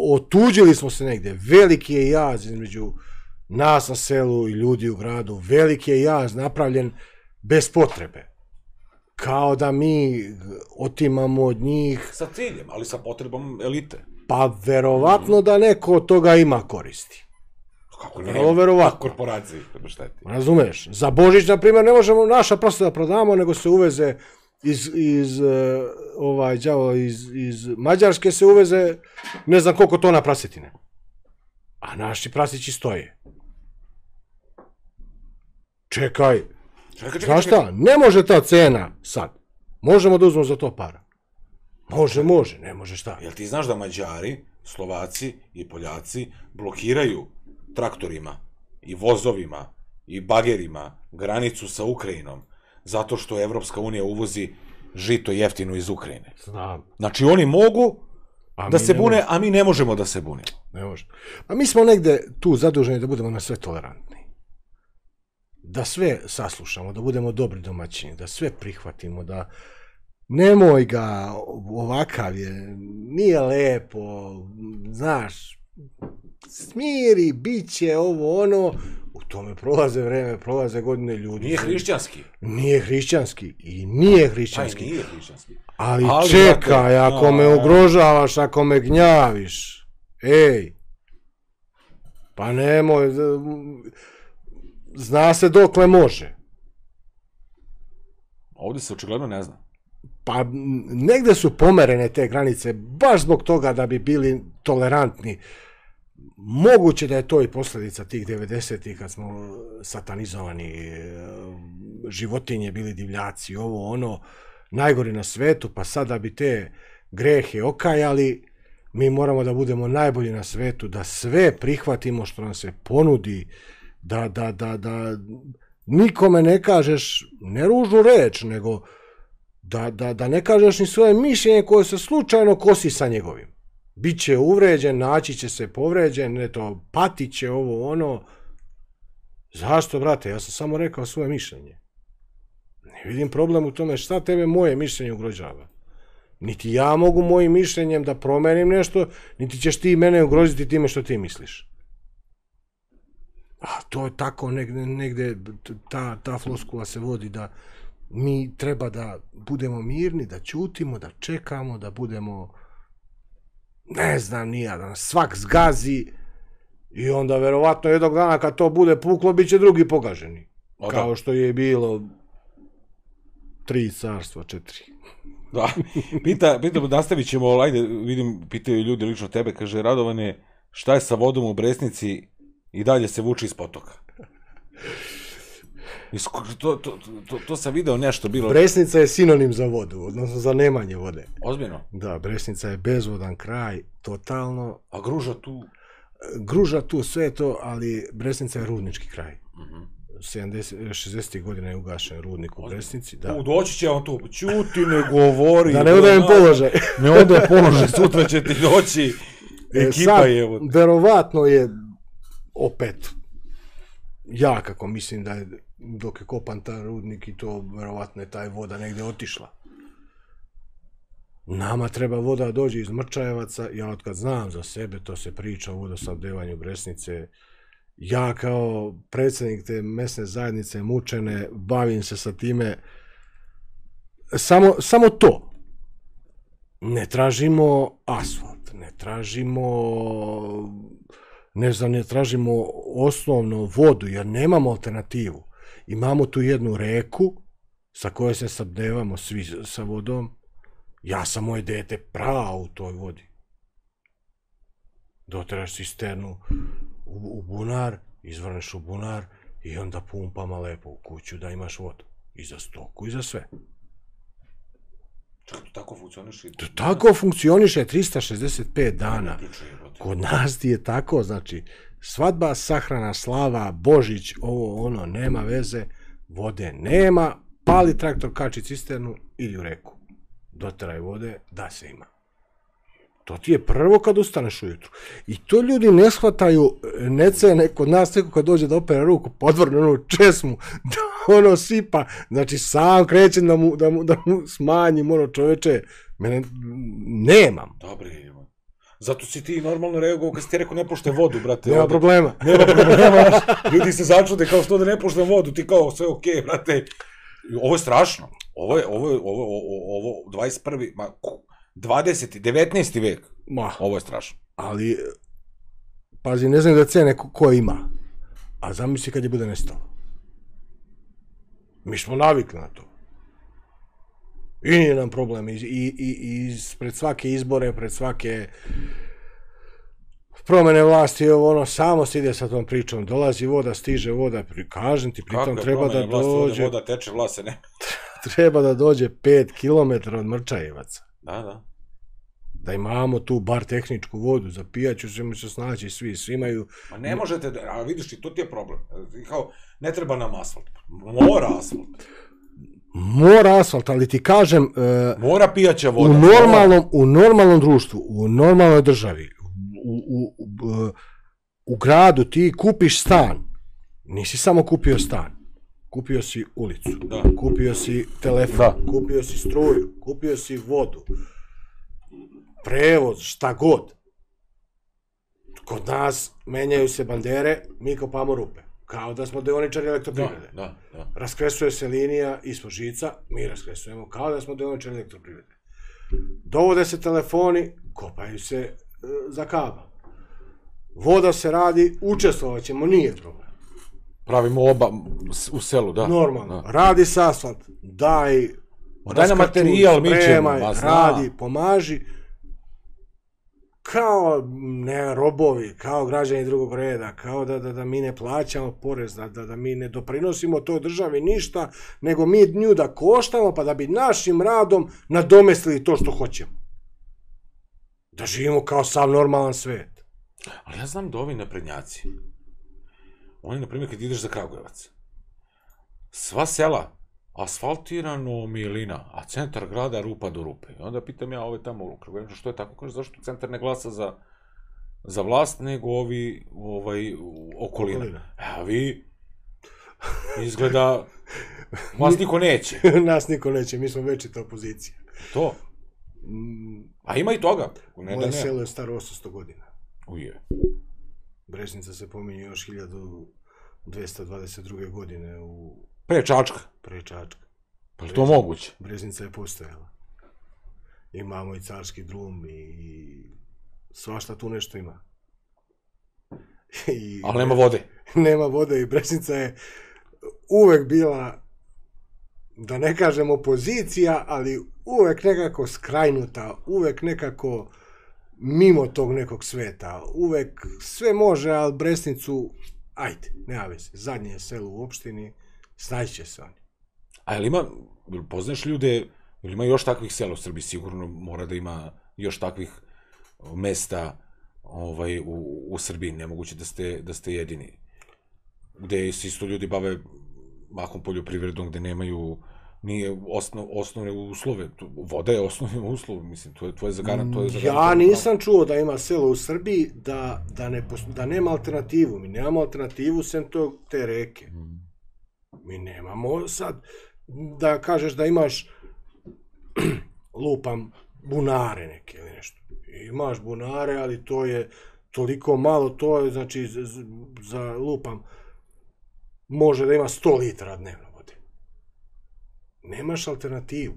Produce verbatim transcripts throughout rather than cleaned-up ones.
otuđili smo se negde, veliki je jaz između nas na selu i ljudi u gradu, veliki je jaz napravljen bez potrebe. Kao da mi otimamo od njih... Sa ciljem, ali sa potrebom elite. Pa verovatno da neko od toga ima koristi. Kako ne? Verovatno. Korporaciji, šteti. Razumeš? Za Božić, na primjer, ne možemo naša prsta da prodamo, nego se uveze iz, iz, ovaj, đavo, iz, iz Mađarske se uveze ne znam koliko tona prasetine. A naši prasići stoje. Čekaj. Znaš šta? Ne može ta cena sad. Možemo da uzmemo za to para. Može, može, ne može šta. Jel ti znaš da Mađari, Slovaci i Poljaci blokiraju traktorima i vozovima i bagerima granicu sa Ukrajinom zato što Evropska unija uvozi žito jeftino iz Ukrajine? Znam. Znači oni mogu da se bune, a mi ne možemo da se bunimo. Ne možemo. A mi smo negde tu zaduženi da budemo na sve tolerantni. Da sve saslušamo, da budemo dobri domaćini, da sve prihvatimo, da nemoj ga, ovakav je, nije lepo, znaš, smiri, bit će ovo, ono, u tome prolaze vreme, prolaze godine ljudi. Nije hrišćanski. Nije hrišćanski i nije hrišćanski. Aj, nije hrišćanski. Ali čekaj, ako me ugrožavaš, ako me gnjaviš, ej, pa nemoj... Zna se dokle može. Ovdje se očigledno ne zna. Pa negde su pomerene te granice, baš zbog toga da bi bili tolerantni. Moguće da je to i posljedica tih devedesetih kad smo satanizovani, životinje bili divljaci, ovo ono, najgori na svetu, pa sad da bi te grehe okajali, mi moramo da budemo najbolji na svetu, da sve prihvatimo što nam se ponudi, da, da, da, da nikome ne kažeš, ne ružnu reč, nego da, da, da ne kažeš ni svoje mišljenje koje se slučajno kosi sa njegovim. Biće uvređen, naći će se povređen, eto, patit će ovo, ono. Zašto, brate? Ja sam samo rekao svoje mišljenje. Ne vidim problem u tome šta tebe moje mišljenje ugrožava. Niti ja mogu mojim mišljenjem da promenim nešto, niti ćeš ti mene ugroziti time što ti misliš. A to je tako negde, negde ta, ta floskula se vodi da mi treba da budemo mirni, da ćutimo, da čekamo, da budemo, ne znam nija, da nas svak zgazi i onda verovatno jednog dana kad to bude puklo, bit će drugi pogaženi. O, kao da. Što je bilo tri carstva, četiri. Da, pita, pitamo, nastavit ćemo, ajde, vidim, pitaju ljudi lično tebe, kaže Radovane, šta je sa vodom u Bresnici? I dalje se vuče iz potoka. To, to, to, to sam video nešto bilo... Bresnica je sinonim za vodu, odnosno za nemanje vode. Ozbiljno? Da, Bresnica je bezvodan kraj, totalno. A Gruža tu? Gruža tu, sve to, ali Bresnica je rudnički kraj. šezdesetih godina je ugašen rudnik u Bresnici. U, doći će vam tu, ćuti, ne govori. Da ne odajem položaj. Ne odajem položaj, sutra će ti doći. Ekipa je... Verovatno je opet, ja kako mislim da je, dok je kopan taj rudnik i to, verovatno je taj voda negde otišla. Nama treba voda dođe iz Mrčajevaca, ja od kad znam za sebe, to se priča o vodosnabdevanju Bresnice, ja kao predsjednik te mesne zajednice Mučene, bavim se sa time, samo, samo to. Ne tražimo asfalt, ne tražimo... ne znam, ne tražimo osnovnu vodu, jer nemamo alternativu. Imamo tu jednu reku sa kojoj se snabdevamo svi sa vodom. Ja sam moje dete prao u toj vodi. Doteraš cisternu u, u bunar, izvrneš u bunar i onda pumpama lepo u kuću da imaš vodu. I za stoku i za sve. Čak, to tako funkcioniše? To tako funkcioniše trista šezdeset pet dana. Kod nas ti je tako, znači, svadba, sahrana, slava, Božić, ovo, ono, nema veze, vode nema, pali traktor, kači cisternu, idi u reku. Doteraj vode, da se ima. To ti je prvo kad ustaneš ujutru. I to ljudi ne shvataju, ne cene kod nas, neko kad dođe da opere ruku, podvrne onu česmu, da ono sipa, znači sam krećem da mu, da mu, da mu smanjim ono čoveče, mene nemam. Dobre, Zato si ti normalno reagovao kad si ti rekao ne puštaj vodu, brate. Nema problema. Nema problema, ljudi se začude kao što da ne puštam vodu, ti kao sve okej, brate. Ovo je strašno. Ovo je, ovo je, ovo, ovo, dvadeset prvi, ma, dvadeseti, devetnaesti vek. Ma. Ovo je strašno. Ali, pazi, ne znam da cene ko ima, a zamisli kad je bude nestalo. Mi smo navikli na to. I nije nam problem. I, i, i pred svake izbore, pred svake promene vlasti, ono, samo se ide sa tom pričom. Dolazi voda, stiže voda, kažem ti, pritom treba da dođe... Voda teče, vlast se ne... Treba da dođe pet kilometara od Mrčajevaca. Da, da. Da imamo tu bar tehničku vodu, za pijaću ćemo se snaći svi, svi imaju... Ma ne možete, a vidiš ti, to ti je problem. Kao, ne treba nam asfalt. Mora asfalt. Mora asfalt, ali ti kažem... Mora pijaća voda. U normalnom, u normalnom društvu, u normalnoj državi, u, u, u, u gradu ti kupiš stan. Nisi samo kupio stan. Kupio si ulicu, da. Kupio si telefon, da. Kupio si struju, kupio si vodu, prevoz, šta god. Kod nas menjaju se bandere, mi kopamo rupe. Kao da smo deoničari elektroprivrede. Da, da, da. Raskresuje se linija ispod žica, mi raskresujemo kao da smo deoničari elektroprivrede. Dovode se telefoni, kopaju se e, za kabel. Voda se radi, učestvovat ćemo, nije problem. Pravimo oba u selu, da. Normalno. Da. Radi se asfalt, daj... Daj nam materijal, mi ćemo. Radi, pomaži. Kao ne robovi, kao građani drugog reda, kao da, da, da mi ne plaćamo porez, da, da, da mi ne doprinosimo toj državi ništa, nego mi nju da koštamo, pa da bi našim radom nadomestili to što hoćemo. Da živimo kao sav normalan svet. Ali ja znam da ovi naprednjaci, oni, na primjer, kad ideš za Kragujevac, sva sela, asfaltirano milina, a centar grada rupa do rupe. I onda pitam ja ove tamo u Kragujevcu, što je tako? Kaže, zašto centar ne glasa za, za vlast, nego ovi ovaj, okolina. A vi, izgleda, vas niko neće. Nas niko neće, mi smo večita opozicija. To? A ima i toga. Ne, moje selo je staro osamsto godina. Uje. Breznica se pominje još hiljadu dvesta dvadeset druge godine u... Pre Čačka. Pre Čačka. Pa je to moguće? Breznica je postojala. Imamo i carski drum i svašta tu nešto ima. I... Ali nema vode. Nema vode i Breznica je uvek bila, da ne kažem opozicija, ali uvek nekako skrajnuta, uvek nekako mimo tog nekog sveta. Uvek sve može, ali Bresnicu, ajde, nema veze, zadnje je selo u opštini, snaći će se oni. A jel ima, poznaš ljude, jel ima još takvih sela u Srbiji? Sigurno mora da ima još takvih mesta ovaj, u, u Srbiji. Nemoguće da ste, da ste jedini. Gde se isto ljudi bave mahom poljoprivredom, gde nemaju nije osnov, osnovne uslove. Voda je osnovni uslov, mislim, to je, to je zagaran, to je zagaran. Ja nisam čuo da ima selo u Srbiji da, da, ne, da nema alternativu. Mi nemamo alternativu sem to, te reke. Mm. Mi nemamo sad da kažeš da imaš lupam bunare neke ili nešto. Imaš bunare, ali to je toliko malo, to je, znači, za lupam može da ima sto litara dnevno vode. Nemaš alternativu.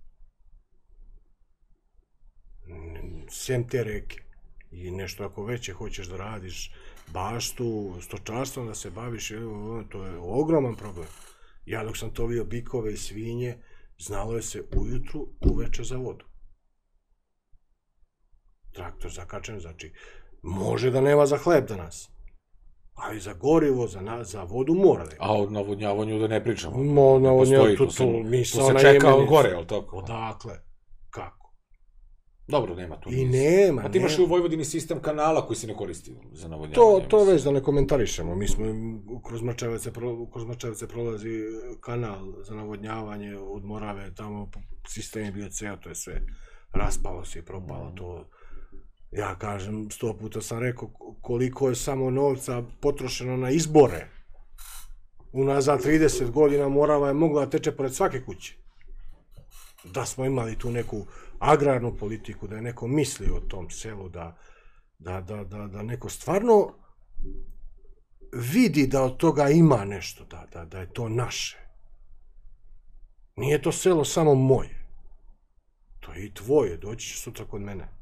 Sem te reke. I nešto ako veće hoćeš da radiš baštu, stočarstvom da se baviš, to je ogroman problem. Ja dok sam tovio bikove i svinje, znalo je se ujutru, uveče za vodu. Traktor zakačen, znači, može da nema za hleb danas, ali za gorivo, za, na, za vodu mora da je. A od navodnjavanju da ne pričamo? No, navodnjavanju, to, to, to, to se čeka od gore, ali tako? Odakle? Kako? Dobro, nema tu. I nema, A ti imaš i u Vojvodini sistem kanala koji se ne koristi za navodnjavanje. To, to već da ne komentarišemo. Mi smo, kroz Mrčajevac kroz Mrčajevac prolazi kanal za navodnjavanje od Morave, tamo sistem je bio ceo, to je sve raspalo se i propalo. To, ja kažem, sto puta sam rekao koliko je samo novca potrošeno na izbore. Unazad trideset godina Morava je mogla da teče pored svake kuće. da smo imali tu neku agrarnu politiku, da je neko mislio o tom selu, da, da, da, da, da neko stvarno vidi da od toga ima nešto, da, da, da je to naše. Nije to selo samo moje. To je i tvoje, doći će sutra kod mene.